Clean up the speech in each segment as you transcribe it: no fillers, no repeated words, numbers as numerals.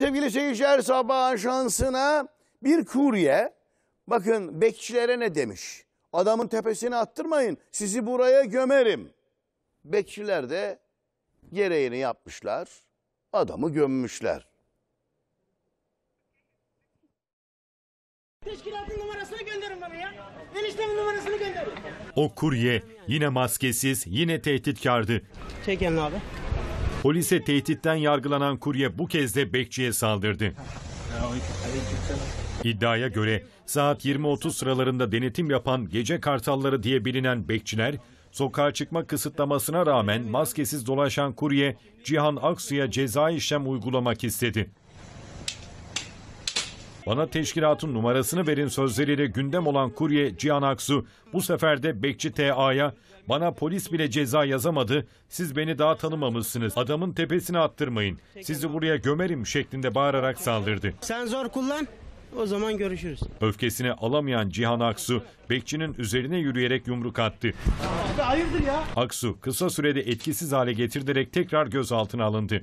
Sevgili seyirciler, sabahın şansına bir kurye, bakın bekçilere ne demiş? Adamın tepesine attırmayın, sizi buraya gömerim. Bekçiler de gereğini yapmışlar, adamı gömmüşler. Teşkilatın numarasını gönderin bana ya. Eniştemin numarasını gönderin. O kurye yine maskesiz, yine tehditkardı. Çek elini abi. Polise tehditten yargılanan kurye bu kez de bekçiye saldırdı. İddiaya göre saat 20.30 sıralarında denetim yapan gece kartalları diye bilinen bekçiler, sokağa çıkma kısıtlamasına rağmen maskesiz dolaşan kurye Cihan Aksu'ya cezai işlem uygulamak istedi. Bana teşkilatın numarasını verin sözleriyle gündem olan kurye Cihan Aksu bu sefer de bekçi TA'ya bana polis bile ceza yazamadı, siz beni daha tanımamışsınız, adamın tepesine attırmayın, sizi buraya gömerim şeklinde bağırarak saldırdı. Sen zor kullan, o zaman görüşürüz. Öfkesini alamayan Cihan Aksu bekçinin üzerine yürüyerek yumruk attı. Abi hayırdır ya? Aksu kısa sürede etkisiz hale getirilerek tekrar gözaltına alındı.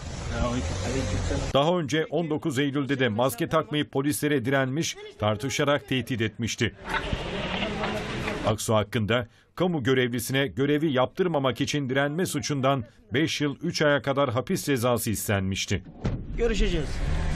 Daha önce 19 Eylül'de de maske takmayıp polislere direnmiş, tartışarak tehdit etmişti. Aksu hakkında kamu görevlisine görevi yaptırmamak için direnme suçundan 5 yıl 3 aya kadar hapis cezası istenmişti. Görüşeceğiz.